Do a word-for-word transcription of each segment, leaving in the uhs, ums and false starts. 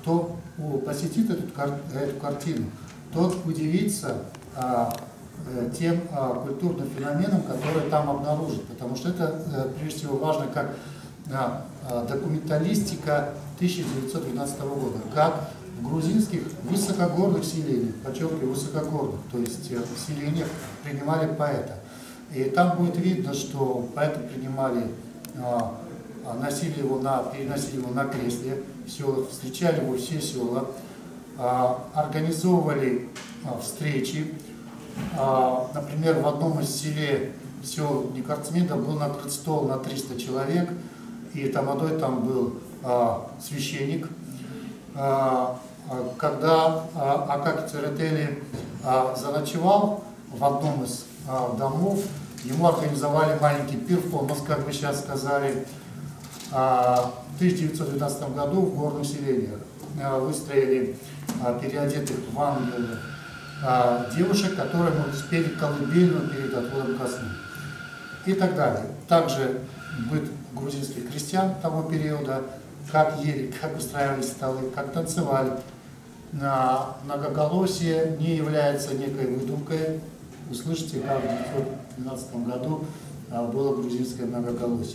кто посетит эту, эту картину, тот удивится а, тем а, культурным феноменам, которые там обнаружат. Потому что это, прежде всего, важно как а, а, документалистика тысяча девятьсот двенадцатого года, как в грузинских высокогорных селениях, подчеркиваю, высокогорных, то есть в селениях принимали поэта. И там будет видно, что поэты принимали, а, носили его на, переносили его на кресле в селах, встречали его все села, а, организовывали а, встречи. А, например, в одном из селе, сел Никарцмида, был накрыт стол на триста человек, и тамадой там был а, священник. А, когда а, Акаки Церетели а, заночевал в одном из а, домов, ему организовали маленький пир, фомос, как вы сейчас сказали, а, в тысяча девятьсот двенадцатом году в горных селениях. А, выстроили а, переодетых в ангелы а, девушек, которые спели колыбельную перед отходом ко сну и так далее. Также быт грузинских крестьян того периода, как ели, как устраивали столы, как танцевали. Многоголосие не является некой выдумкой. Услышите, как в тысяча девятьсот двенадцатом году было грузинское многоголосие.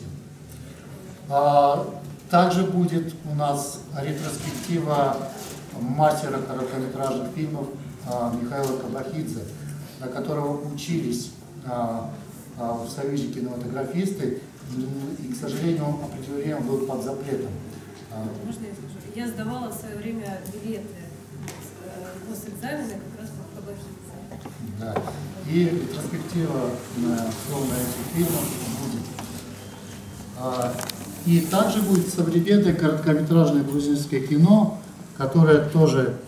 Также будет у нас ретроспектива мастера короткометражных фильмов Михаила Кабахидзе, на которого учились в Союзе кинематографисты, и, к сожалению, он определенно был под запретом. Можно я скажу? Я сдавала в свое время билеты госэкзамены как раз по Кабахидзе. Да. И ретроспектива на этих фильмов будет. И также будет современное короткометражное грузинское кино, которое тоже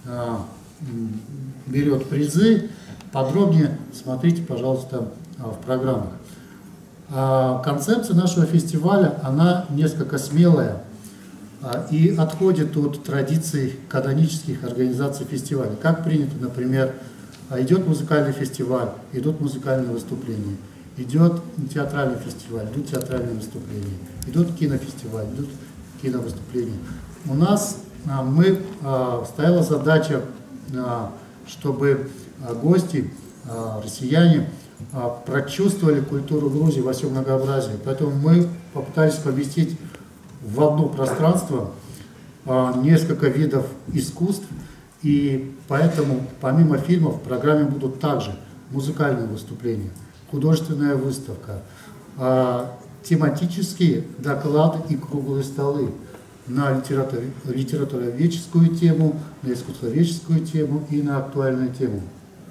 берет призы. Подробнее смотрите, пожалуйста, в программах. Концепция нашего фестиваля, она несколько смелая и отходит от традиций канонических организаций фестиваля. Как принято, например, идет музыкальный фестиваль, идут музыкальные выступления, идет театральный фестиваль, идут театральные выступления, идут кинофестиваль, идут киновыступления. У нас мы, стояла задача, чтобы гости, россияне, прочувствовали культуру Грузии во всем многообразии. Поэтому мы попытались поместить в одно пространство несколько видов искусств, и поэтому помимо фильмов в программе будут также музыкальные выступления, художественная выставка, тематические доклады и круглые столы на литературоведческую тему, на искусствоведческую тему и на актуальную тему.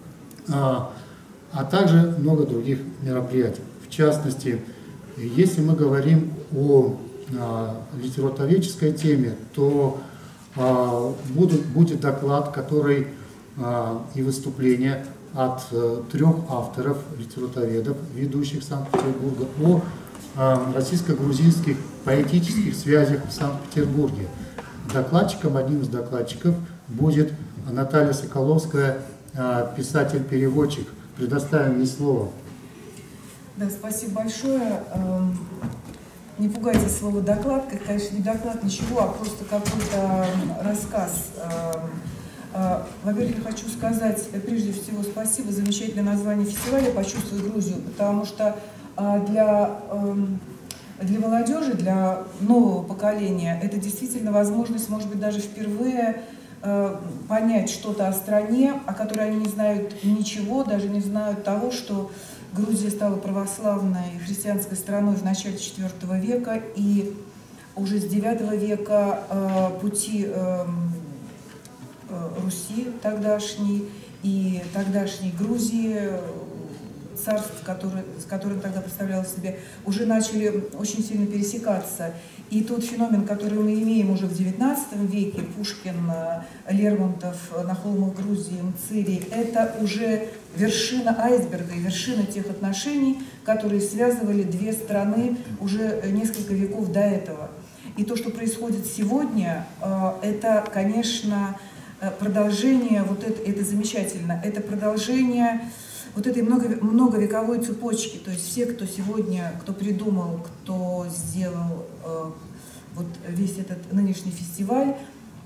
А также много других мероприятий. В частности, если мы говорим о а, литературоведческой теме, то а, будет, будет доклад, который а, и выступление от а, трех авторов, литературоведов, ведущих Санкт-Петербурга, о а, российско-грузинских поэтических связях в Санкт-Петербурге. Докладчиком, одним из докладчиков будет Наталья Соколовская, а, писатель-переводчик. Предоставим ей слово. Да, спасибо большое. Не пугайтесь слова доклад, это, конечно, не доклад, ничего, а просто какой-то рассказ. Во-первых, я хочу сказать, прежде всего, спасибо за замечательное название фестиваля «Почувствуй Грузию», потому что для, для молодежи, для нового поколения это действительно возможность, может быть, даже впервые понять что-то о стране, о которой они не знают ничего, даже не знают того, что Грузия стала православной христианской страной в начале четвёртого века, и уже с девятого века э, пути э, э, Руси тогдашней и тогдашней Грузии, царств, которые, с которым тогда представляла себе, уже начали очень сильно пересекаться. И тот феномен, который мы имеем уже в девятнадцатом веке, Пушкин, Лермонтов, на холмах Грузии, Мцырий, это уже вершина айсберга и вершина тех отношений, которые связывали две страны уже несколько веков до этого. И то, что происходит сегодня, это, конечно, продолжение, вот это, это замечательно, это продолжение вот этой много, многовековой цепочки. То есть все, кто сегодня, кто придумал, кто сделал э, вот весь этот нынешний фестиваль,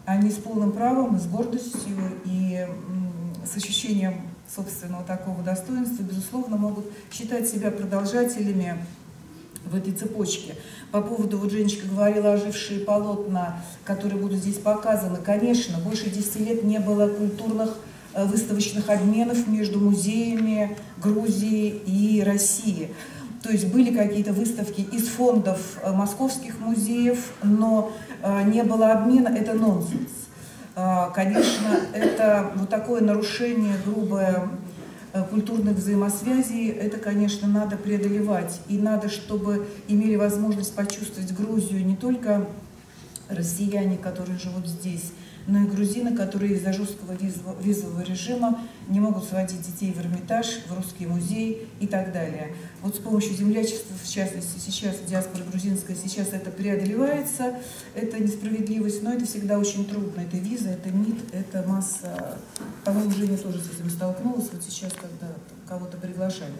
они с полным правом, и с гордостью, и с ощущением собственного такого достоинства, безусловно, могут считать себя продолжателями в этой цепочке. По поводу, вот Женечка говорила, ожившие полотна, которые будут здесь показаны. Конечно, больше десяти лет не было культурных выставочных обменов между музеями Грузии и России. То есть были какие-то выставки из фондов московских музеев, но не было обмена, это нонсенс. Конечно, это вот такое нарушение грубое культурных взаимосвязей, это, конечно, надо преодолевать. И надо, чтобы имели возможность почувствовать Грузию не только россияне, которые живут здесь, но и грузины, которые из-за жесткого визового режима не могут сводить детей в Эрмитаж, в Русский музей и так далее. Вот с помощью землячества, в частности, сейчас диаспора грузинская, сейчас это преодолевается, это несправедливость, но это всегда очень трудно. Это виза, это МИД, это масса. По-моему, Женя тоже с этим столкнулась, вот сейчас, когда кого-то приглашали.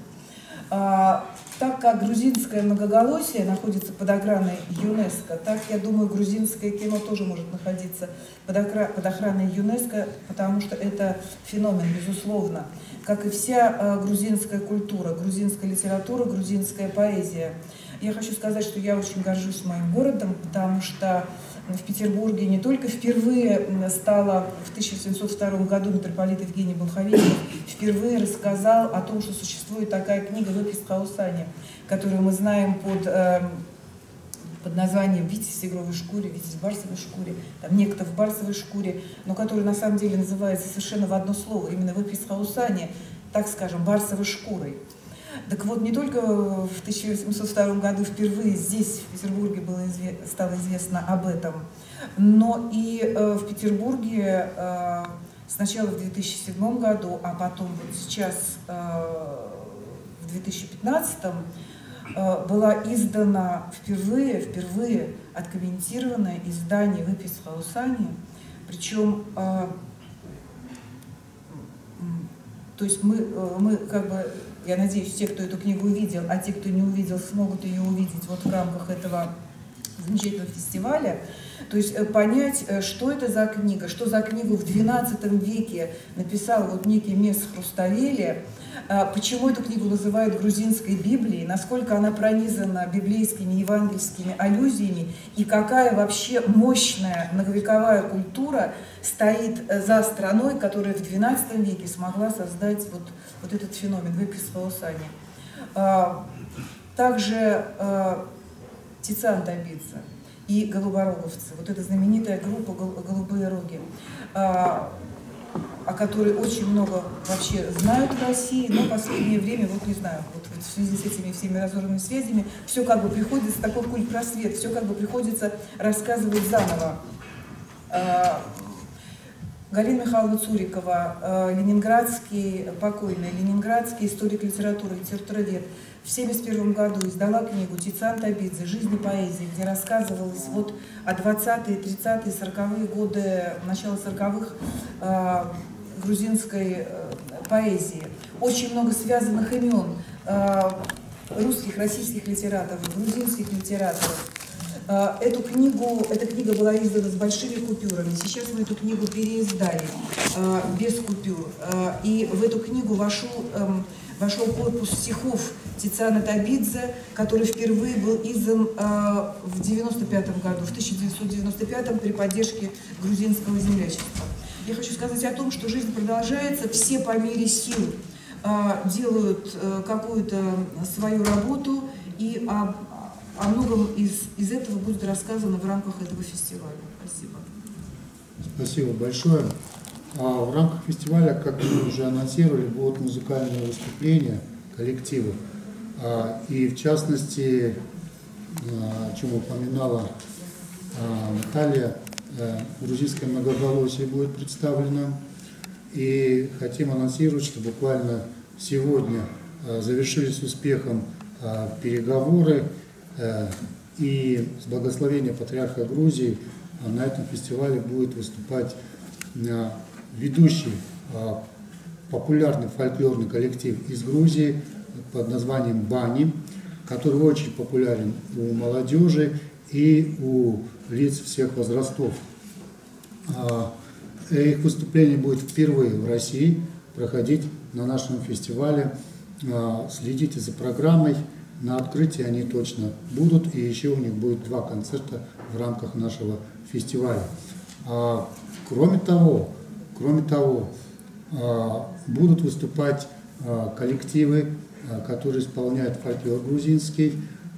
А, так как грузинское многоголосие находится под охраной ЮНЕСКО, так, я думаю, грузинское кино тоже может находиться под, охра под охраной ЮНЕСКО, потому что это феномен, безусловно, как и вся а, грузинская культура, грузинская литература, грузинская поэзия. Я хочу сказать, что я очень горжусь моим городом, потому что в Петербурге не только впервые стала в тысяча восемьсот втором году митрополит Евгений Болховитов впервые рассказал о том, что существует такая книга «Выпись Хаусани», которую мы знаем под, э, под названием «Витязь в тигровой шкуре», «Витязь в барсовой шкуре», там «Некто в барсовой шкуре», но которая на самом деле называется совершенно в одно слово, именно «Выпись Хаусани», так скажем, барсовой шкурой. Так вот, не только в тысяча восемьсот втором году впервые здесь, в Петербурге, было изве стало известно об этом, но и э, в Петербурге э, сначала в две тысячи седьмом году, а потом вот сейчас, э, в две тысячи пятнадцатом, э, была издана впервые, впервые откомментированное издание «Выпись Хаусани», причем, э, то есть мы, э, мы как бы... Я надеюсь, те, кто эту книгу увидел, а те, кто не увидел, смогут ее увидеть вот в рамках этого замечательного фестиваля. То есть понять, что это за книга, что за книгу в двенадцатом веке написал вот некий Мес Хруставели, почему эту книгу называют грузинской Библией, насколько она пронизана библейскими, евангельскими аллюзиями, и какая вообще мощная многовековая культура стоит за страной, которая в двенадцатом веке смогла создать вот, вот этот феномен «Выпись Хаусани». Также Тициан Табидзе и голубороговцы, вот эта знаменитая группа «Голубые роги», о которой очень много вообще знают в России, но в последнее время, вот не знаю, вот, вот в связи с этими всеми разорванными связями, все как бы приходится, такой культ-просвет, все как бы приходится рассказывать заново. Галина Михайловна Цурикова, ленинградский, покойный ленинградский историк литературы, литературовед, в семьдесят первом году издала книгу «Тициан Табидзе. Жизнь и поэзия», где рассказывалось вот о двадцатые, тридцатые, сороковые годы, начало сороковых э, грузинской э, поэзии. Очень много связанных имен э, русских, российских литераторов, грузинских литераторов. Э, эту книгу, эта книга была издана с большими купюрами. Сейчас мы эту книгу переиздали э, без купюр. Э, и в эту книгу вошел... Э, вошел корпус стихов Тициана Табидзе, который впервые был издан э, в девяносто пятом году, в тысяча девятьсот девяносто пятом при поддержке грузинского землячества. Я хочу сказать о том, что жизнь продолжается, все по мере сил э, делают э, какую-то свою работу, и о, о многом из, из этого будет рассказано в рамках этого фестиваля. Спасибо. Спасибо большое. А в рамках фестиваля, как мы уже анонсировали, будут музыкальные выступления коллективов. А, и в частности, о чем упоминала а, Наталья, а, грузинское многоголосие будет представлено. И хотим анонсировать, что буквально сегодня а, завершились успехом а, переговоры, а, и с благословения Патриарха Грузии а, на этом фестивале будет выступать а, ведущий а, популярный фольклорный коллектив из Грузии под названием «Бани», который очень популярен у молодежи и у лиц всех возрастов. Их выступление будет впервые в России проходить на нашем фестивале. Следите за программой. На открытии они точно будут. И еще у них будет два концерта в рамках нашего фестиваля. Кроме того, кроме того, будут выступать коллективы, которые исполняют фольклор грузинский,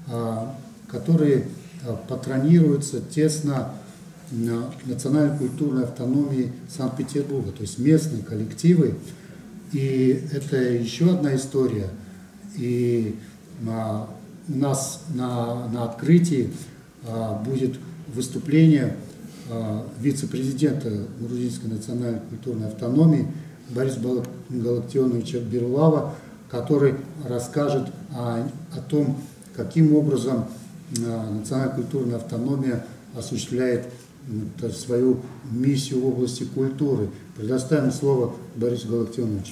которые патронируются тесно национально-культурной автономии Санкт-Петербурга, то есть местные коллективы. И это еще одна история. И а, у нас на, на открытии а, будет выступление а, вице-президента Грузинской национальной культурной автономии Бориса Галактионовича Берлава, который расскажет о, о том, каким образом а, национальная культурная автономия осуществляет свою миссию в области культуры. Предоставим слово Борису Галактионовичу.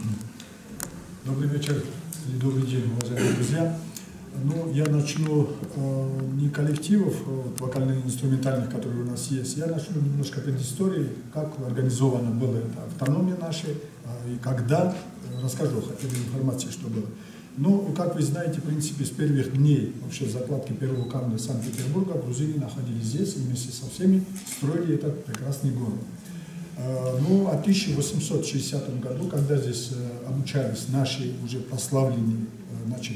Добрый вечер или добрый день, уважаемые друзья. Ну, я начну э, не коллективов вот, вокально-инструментальных, которые у нас есть, я начну немножко предыстории, как организована была эта автономия наша, э, и когда, э, расскажу хотя бы информацию, что было. Ну, как вы знаете, в принципе, с первых дней вообще закладки первого камня Санкт-Петербурга грузины находились здесь и вместе со всеми строили этот прекрасный город. Ну, а в тысяча восемьсот шестидесятом году, когда здесь обучались наши уже прославленные, значит,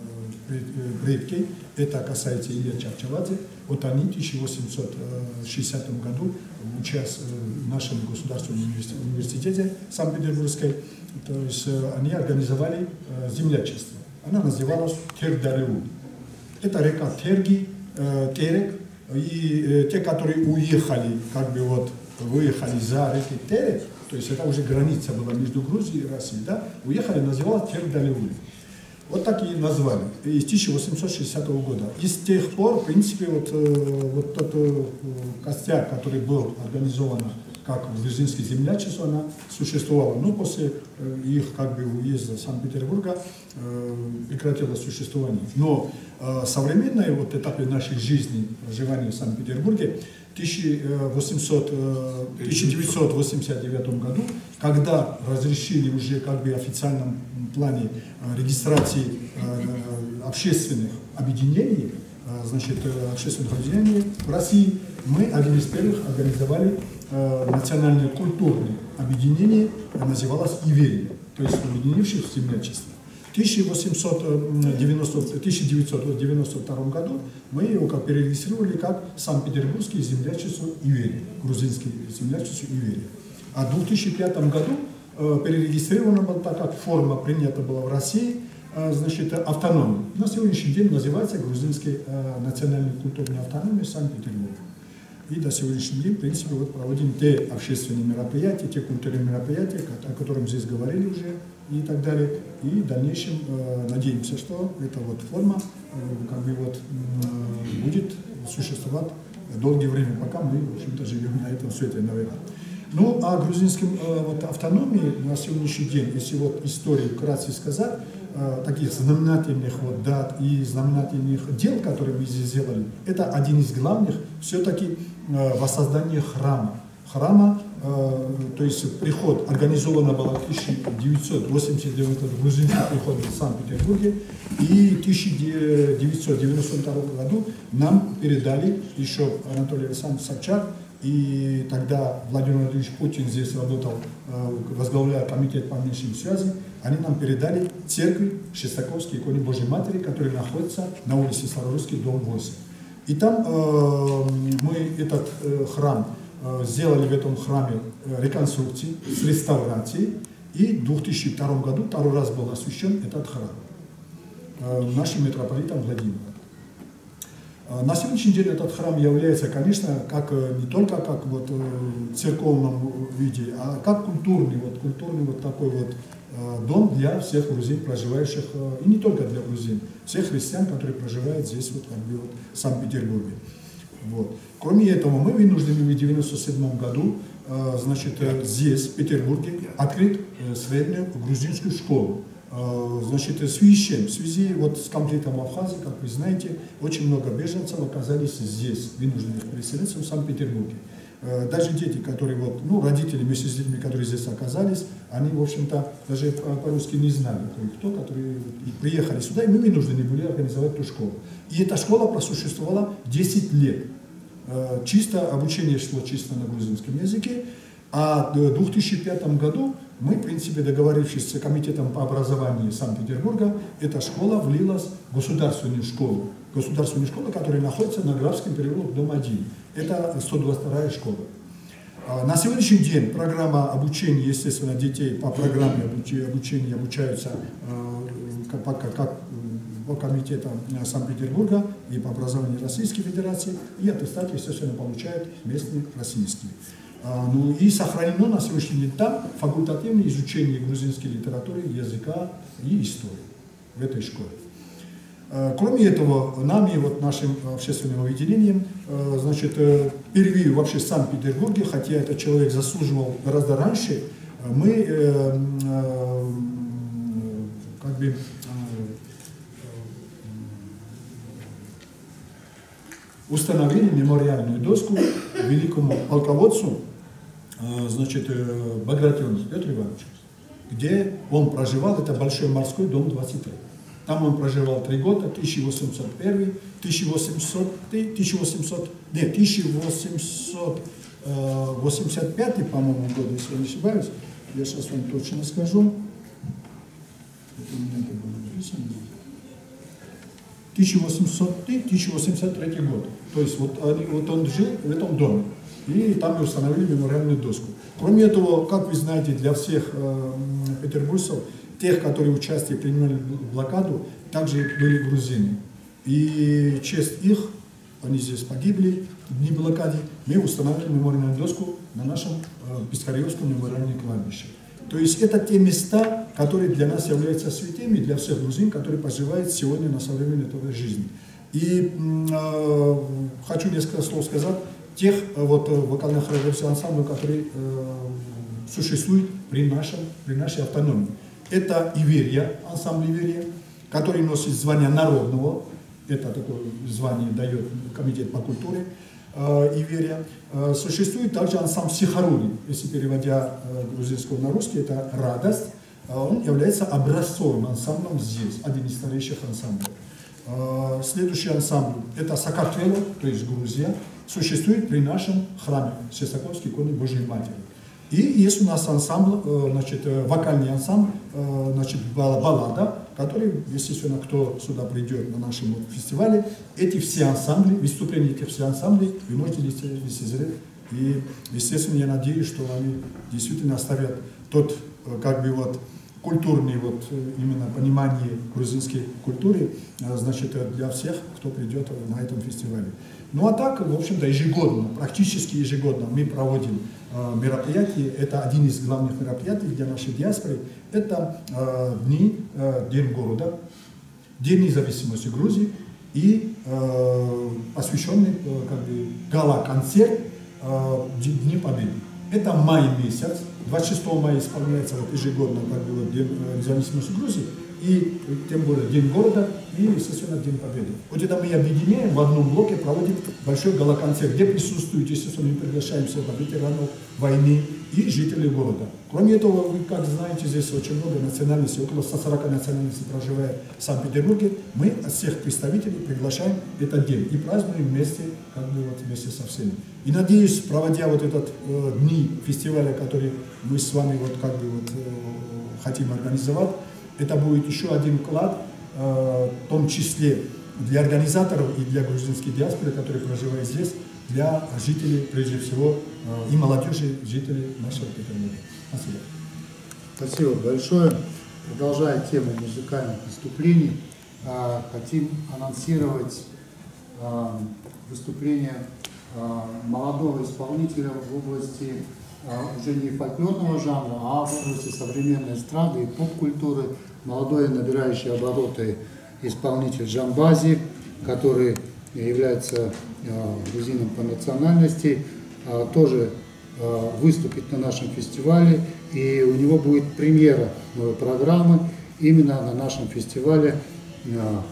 предки, это касается Илья Чавчавадзе, вот они в тысяча восемьсот шестидесятом году, учась в нашем государственном университете Санкт-Петербургской, то есть они организовали землячество. Она называлась Тердареу. Это река Терги, Терек, и те, которые уехали, как бы вот, выехали за реки Терек, то есть это уже граница была между Грузией и Россией, да, уехали, называлась Тердареу. Вот так и назвали, из тысяча восемьсот шестидесятого года. И с тех пор, в принципе, вот, вот тот костяк, который был организован как грузинское землячество, она существовала. Но после их как бы уезда Санкт-Петербурга прекратило существование. Но современные вот этапы нашей жизни, проживания в Санкт-Петербурге, в тысяча девятьсот восемьдесят девятом году, когда разрешили уже как бы в официальном плане регистрации общественных объединений, значит, общественных объединений в России, мы один из первых организовали национальное культурное объединение, называлось Иверия, то есть объединивших в землячество. В тысяча девятьсот девяносто втором году мы его как перерегистрировали как Санкт-Петербургское землячество Иверия, грузинское землячество Иверия. А в две тысячи пятом году перерегистрировано было, так как форма принята была в России, значит, автономия. На сегодняшний день называется Грузинская национальная культурная автономия Санкт-Петербурга. И до сегодняшнего дня, в принципе, вот проводим те общественные мероприятия, те культурные мероприятия, о которых здесь говорили уже и так далее. И в дальнейшем э, надеемся, что эта вот форма э, как бы вот, э, будет существовать долгое время, пока мы, в общем-то, живем на этом свете, наверное. Ну, о грузинской э, вот, автономии на сегодняшний день, если вот историю вкратце сказать, э, таких знаменательных вот дат и знаменательных дел, которые мы здесь сделали, это один из главных все-таки э, воссоздание храма. Храма, э, то есть приход организовано было в тысяча девятьсот восемьдесят девятом году, грузинский приход в Санкт-Петербурге, и в тысяча девятьсот девяносто втором году нам передали еще Анатолий Александрович Собчак, и тогда Владимир Владимирович Путин здесь работал, возглавляя комитет по внешним связям, они нам передали церковь Шестаковской иконе Божьей Матери, которая находится на улице Старорусский, дом восемь. И там э, мы этот э, храм э, сделали в этом храме реконструкции, с реставрацией, и в две тысячи втором году второй раз был освящен этот храм э, нашим митрополитом Владимиром. На сегодняшний день этот храм является, конечно, как, не только как вот, в церковном виде, а как культурный, вот, культурный вот такой вот дом для всех грузин, проживающих, и не только для грузин, всех христиан, которые проживают здесь, вот, как бы, вот, в Санкт-Петербурге. Вот. Кроме этого, мы вынуждены в девяносто седьмом году, значит, здесь, в Петербурге, открыть среднюю грузинскую школу. Значит, в связи, в связи вот с конфликтом в Абхазии, как вы знаете, очень много беженцев оказались здесь, вынужденных переселенцев в Санкт-Петербурге. Даже дети, которые вот, ну, родители вместе с детьми, которые здесь оказались, они, в общем-то, даже по-русски не знали, кто, которые приехали сюда, и мы вынуждены были организовать эту школу. И эта школа просуществовала десять лет. Чисто обучение шло чисто на грузинском языке, а в две тысячи пятом году мы, в принципе, договорившись с комитетом по образованию Санкт-Петербурга, эта школа влилась в государственную школу. Государственная школа, которая находится на Графском переулке, дом один. Это сто двадцать вторая школа. На сегодняшний день программа обучения, естественно, детей по программе обучения обучаются как, как, как по комитетам Санкт-Петербурга и по образованию Российской Федерации, и аттестат, естественно, получают местные российские. Ну и сохранено на сегодняшний день там факультативное изучение грузинской литературы, языка и истории в этой школе. Кроме этого, нами, вот нашим общественным объединением, значит, впервые вообще в Санкт-Петербурге, хотя этот человек заслуживал гораздо раньше, мы как бы установили мемориальную доску великому полководцу, значит, Багратиону Петру Ивановичу, где он проживал, это Большой морской дом двадцать три. Там он проживал три года, тысяча восемьсот первый, тысяча восемьсот, тысяча восемьсот, нет, тысяча восемьсот восемьдесят пятый, по-моему, год, если я не ошибаюсь, я сейчас вам точно скажу. тысяча восемьсот тысяча восемьдесят третий год. То есть вот, вот он жил в этом доме. И там мы установили мемориальную доску. Кроме этого, как вы знаете, для всех э, петербуржцев, тех, которые участие принимали в блокаду, также были грузины. И в честь их, они здесь погибли в дни блокады, мы установили мемориальную доску на нашем э, Пискаревском мемориальном кладбище. То есть это те места, которые для нас являются святыми, для всех грузин, которые проживают сегодня на современной жизни. И э, хочу несколько слов сказать тех вот, вокально-хореографических ансамблей, которые э, существуют при, нашем, при нашей автономии. Это Иверия, ансамбль Иверия, который носит звание народного, это такое звание дает комитет по культуре э, Иверия. Э, существует также ансамбль Сихарури, если переводя э, грузинского на русский, это радость. Э, он является образцовым ансамблем здесь, один из старейших ансамблей. Э, следующий ансамбль это Сакартвело, то есть Грузия, существует при нашем храме Всесоковской иконы Божьей Матери. И есть у нас ансамбль, значит, вокальный ансамбль, значит, баллада, который, естественно, кто сюда придет на нашем фестивале, эти все ансамбли, выступления этих всех ансамблей вы можете лицезреть. И, естественно, я надеюсь, что они действительно оставят тот, как бы, вот, культурный, вот, именно понимание грузинской культуры, значит, для всех, кто придет на этом фестивале. Ну а так, в общем-то, ежегодно, практически ежегодно мы проводим э, мероприятия. Это один из главных мероприятий для нашей диаспоры. Это э, дни, э, День города, День независимости Грузии и э, посвященный э, как бы, гала-концерт э, Дни Победы. Это май месяц, двадцать шестого мая исполняется вот, ежегодно как бы, День независимости Грузии. И тем более День города и, естественно, День Победы. Вот это мы объединяем в одном блоке, проводим большой гала-концерт, где присутствуют, естественно, мы приглашаем сюда ветеранов войны и жителей города. Кроме этого, вы, как знаете, здесь очень много национальностей, около ста сорока национальностей проживая в Санкт-Петербурге. Мы всех представителей приглашаем этот день и празднуем вместе, как бы, вот, вместе со всеми. И надеюсь, проводя вот этот э, дни фестиваля, который мы с вами вот, как бы, вот, э, хотим организовать, это будет еще один вклад, э, в том числе для организаторов и для грузинской диаспоры, которые проживают здесь, для жителей, прежде всего, э, и молодежи, жителей нашего Петербурга. Спасибо. Спасибо большое. Продолжая тему музыкальных выступлений, э, хотим анонсировать э, выступление э, молодого исполнителя в области уже не фольклорного жанра, а в области современной эстрады и поп-культуры, молодой набирающий обороты исполнитель Джамбази, который является э, грузином по национальности, э, тоже э, выступит на нашем фестивале, и у него будет премьера новой программы именно на нашем фестивале э,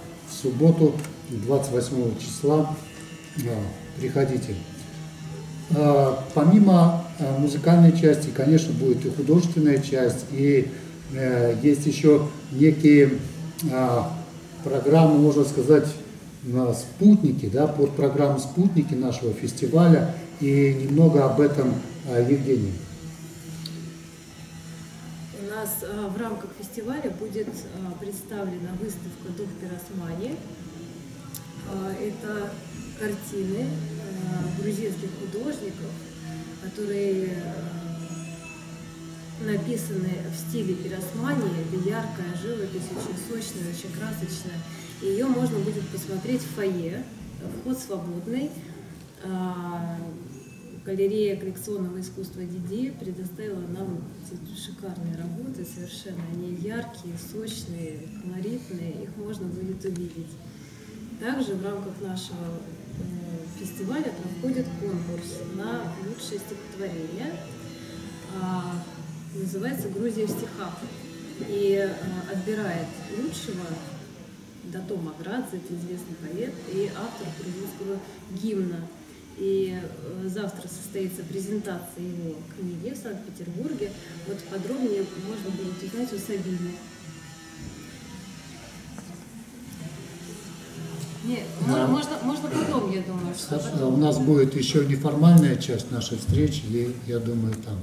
в субботу, двадцать восьмого числа. Э, приходите. э, помимо э, музыкальной части, конечно, будет и художественная часть, и э, есть еще некие э, программы, можно сказать, э, спутники, да, подпрограммы спутники нашего фестиваля, и немного об этом э, Евгений. У нас э, в рамках фестиваля будет э, представлена выставка «Дух пиросмании». Э, это картины э, грузинских художников, которые э, написаны в стиле пиросмании. Это яркая живопись, очень сочная, очень красочная. Ее можно будет посмотреть в фойе. Вход свободный. Э, Галерея коллекционного искусства Диди предоставила нам эти шикарные работы, совершенно они яркие, сочные, колоритные, их можно будет увидеть. Также в рамках нашего э, фестиваля проходит конкурс на лучшее стихотворение, а, называется «Грузия в стихах», и а, отбирает лучшего Дато Маградзе, это известный поэт и автор грузинского гимна. И завтра состоится презентация его книги в Санкт-Петербурге. Вот подробнее можно будет узнать у Сабины. Нет, Да. можно, можно потом, я думаю, что потом. У нас будет еще неформальная часть нашей встречи, и я думаю, там.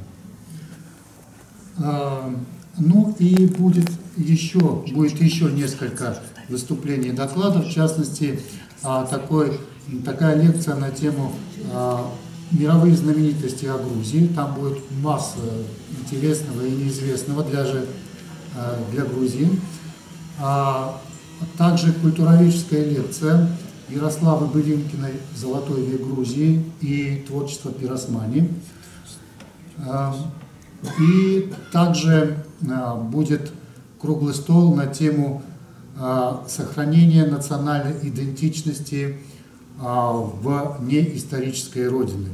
А, ну и будет еще, будет еще несколько выступлений и докладов, в частности, а, такой такая лекция на тему а, «Мировые знаменитости о Грузии». Там будет масса интересного и неизвестного для, же, а, для Грузии. А, также культурологическая лекция Ярославы Былинкиной «Золотой век Грузии» и творчество пиросмани. А, и также а, будет круглый стол на тему а, сохранения национальной идентичности в неисторической родине,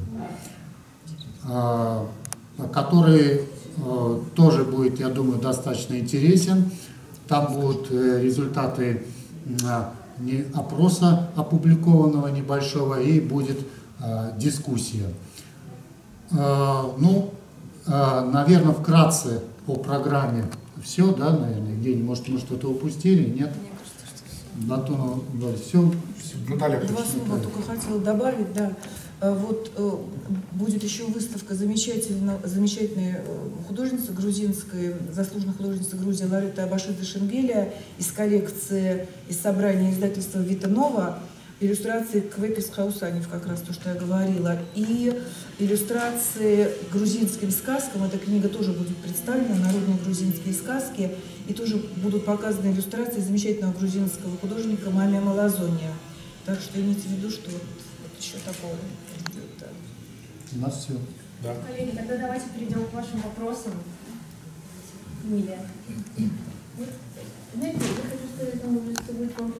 который тоже будет, я думаю, достаточно интересен. Там будут результаты опроса опубликованного небольшого, и будет дискуссия. Ну, наверное, вкратце по программе все, да, наверное, Евгений, может, мы что-то упустили, нет? На то, да, все. Наталья, два слова только хотела добавить, да. Вот будет еще выставка замечательно, замечательной художницы грузинской, заслуженной художницы Грузии Лариты Абашиды Шенгелия из коллекции, из собрания издательства Вита Нова, иллюстрации к Вепис Хаусанев, как раз то, что я говорила, и иллюстрации к грузинским сказкам. Эта книга тоже будет представлена, народные грузинские сказки, и тоже будут показаны иллюстрации замечательного грузинского художника Мамия Малазония. Так что имейте в виду, что вот, вот еще такого ждет. Да. У нас все. Да. Коллеги, тогда давайте перейдем к вашим вопросам. Миля. Знаете, я хочу сказать вам, что будет вам